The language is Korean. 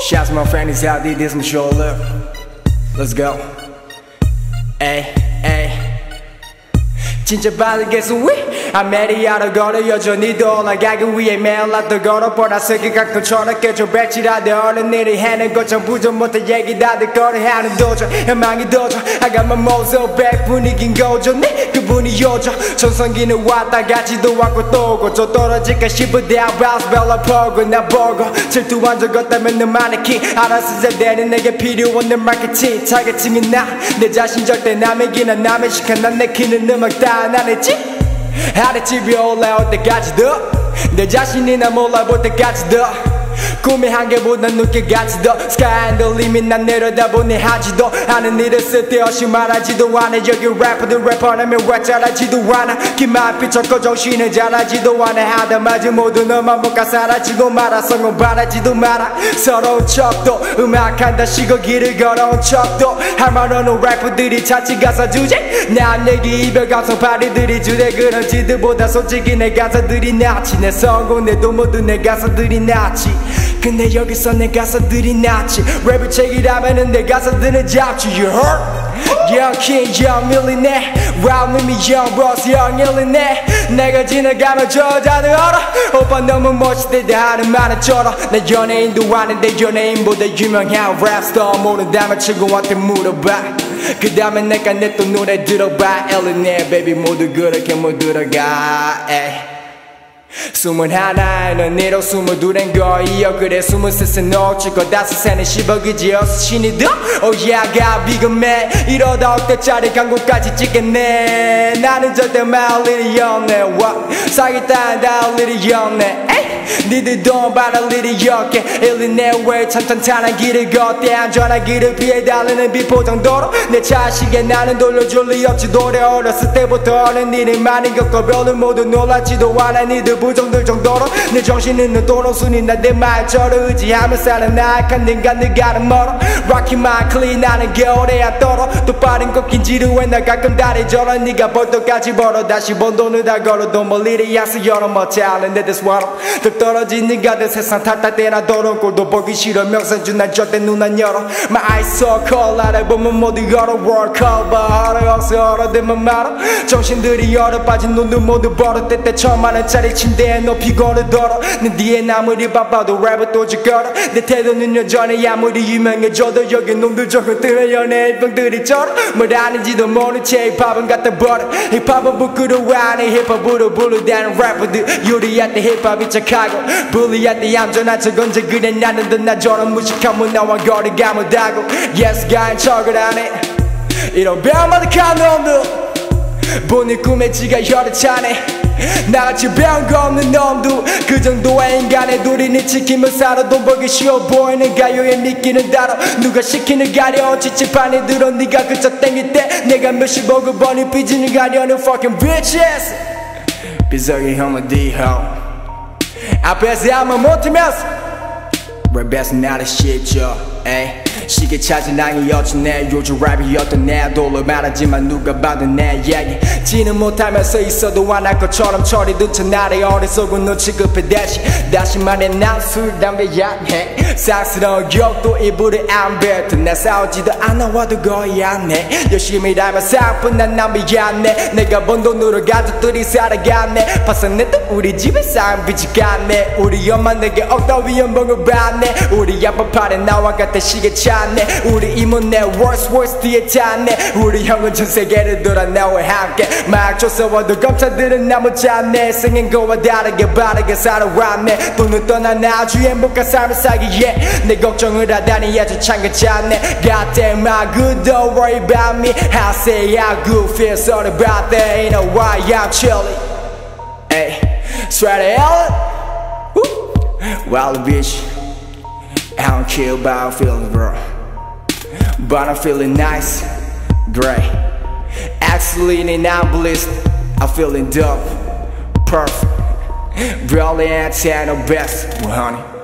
Shouts to my friends out there, this is my shoulder. Let's go. Ay, ay. 진짜 바르게서 위 아메리아로 걸어 여전히 돌아가기 위해 매일 라도 걸어 보라색이 가끔 초록해져 백지라도 어른 일이 해낸 것 전부 좀 못해 얘기 다들 거래하는 도저 희망이 도저 I got my mozo back 분위긴 고조네 그분이 요저 전성기는 왔다 가지도 않고 또 오고 저 떨어질까 싶을 때 I bounce 별로 보고 나 보고 질투한 적 없다면 너 마네킹 알아서 잘되는 내게 필요 없는 마케팅 타겟팅은 나 내 자신 절대 남에게나 남의 시간 난 내키는 음악 다 안 했지 아랫집이 올라올 때까지도 내 자신이 나 몰라볼 때까지도 꿈의 한계보다 늦게까지도 Sky and the limit 난 내려다보니 하지도 않은 일을 쓸데없이 말하지도 않아 여기 래퍼들 래퍼라면 왜 잘하지도 않아 기만 삐쳤고 정신을 잘하지도 않아 하다마지 모두 너만 못가 사라지고 말아 성공 바라지도 마라 서러운 척도 음악한다 시고 길을 걸어온 척도 할 말 없는 래퍼들이 자칫 가사 주제 남 얘기 이별 감성 파리들이 주제 그런 지들보다 솔직히 내 가사들이 낫지 내 성공내도 모두 내 가사들이 낫지 근데 여기서 내 가사들이 낫지 랩을 책이라면은 내 가사들은 잡지 You heard? Young king, young millionaire Round with me, young boss, young illionaire 내가 지나가면 저자들 알아 오빠 너무 멋있대 다 하는 말은 쩔어 나 연예인도 아닌데 연예인보다 유명한 랩스타 모른다면 친구한테 물어봐 그 다음에 내가 내 또 노래 들어봐 illionaire baby 모두 그렇게 못 들어가 에이. 21는 니로 22엔 거이여 그래 23은 어찌고 5세는 10억이지 어서 신이 더 Oh yeah I got bigger man 이러다 억대짜리 광고까지 찍겠네 나는 절대 말할 일이 없네 사기따윈 다 할 일이 없네 니들 돈 받을 일이 없게 일리네 왜 찬탄탄한 길을 걷대 안전한 길을 피해 달리는 비포장도로 내 자식에 나는 돌려줄 리 없지 노래 어렸을 때부터 하는 일이 많이 겪고 별로 모두 놀랐지도 않아 니들 부정들 정도로 내 정신 있는 도롱순이 나 내 말처럼 의지하며 사는 나약한 인간들 가는 멀어 Rocky my clean 나는 겨울에 안 떨어 또 빠른 꺾인 지루해 나 가끔 다리 절어 니가 벌떡까지 벌어 다시 번 돈을 다 걸어도 뭘 일이 약속 여러 멋지 않은데 this water 또 떨어진 니가들 세상 탓할 때나 더러운 꼴도 보기 싫어 명상주 난 절대 눈 안 열어 My eyes so cold 알아보면 모두 열어 World Cup 하루 없어 얼어들면 말어 정신들이 열어 빠진 눈도 모두 벌어 때때 천만원짜리 침대에 높이 걸어들어 내 뒤에 아무리 바빠도 랩을 또 짓거려 내 태도는 여전히 아무리 유명해져도 여기 놈들 저거 뜨면 연예인병들이 쩔어 뭘 아는지도 모른 채 힙합은 갖다 버려 힙합은 부끄러워하는 힙합으로 부르다는 래퍼들 요리할 때 힙합이 착하고 불리할 때 얌전한 척 언제 그래 나는 더 나 저런 무식한 문화와 거리가 못하고 Yes 가인 척을 하네 이런 병마득한 놈들 보니 꿈에 지가 혈을 차네 나같이 배운 거 없는 놈도 그 정도의 인간의 도리는 지키며 살아 돈 벌기 쉬워 보이는 가요에 믿기는 달아 누가 시키는 가려 지치판에 들어 네가 그저 땡길 때 내가 몇십억을 버니 삐지는 가려는 fucking bitches 비석이 형은 D-ho 앞에서 아무 못하면서 랩에서 나를 쉽죠 시계 찾은 낭이었지 내 요즘 랩이었던 내 돌로 말하지만 누가 봐도 내 얘기 지는 못하면서 있어도 안 할 것처럼 처리든 채 나의 어리석은 눈 취급해 다시 말해 난 술 담배 약해 싹스러운 욕도 입으로 안 뱉어 나 싸우지도 않아 와도 거의 안해 열심히 일하면 사뿐 난 낭비 않네 내가 번 돈으로 가족들이 살아갔네 파산내도 우리 집에 쌓인 빚이 같네 우리 엄마 내게 억다위 연봉을 받네 우리 아빠 팔에 나와 같은 시계 찾네 우리 이모 내 worst 뒤에 탔네 우리 형은 전 세계를 돌아 나와 함께 막 쫓아와도 검찰들은 나 못 잡네 생긴 거와 다르게 바르게 살아왔네 돈은 떠나 아주 행복한 삶을 살기에 내 걱정을 하다니 아주 창같잖네 God damn my good don't worry about me I say how good feels all about that ain't know why I'm chilling Ay, straight out Wild bitch I don't care about feelings bro But I'm feeling nice, great Actually I'm blessed I'm feeling dope, perfect Really ain't no best, well honey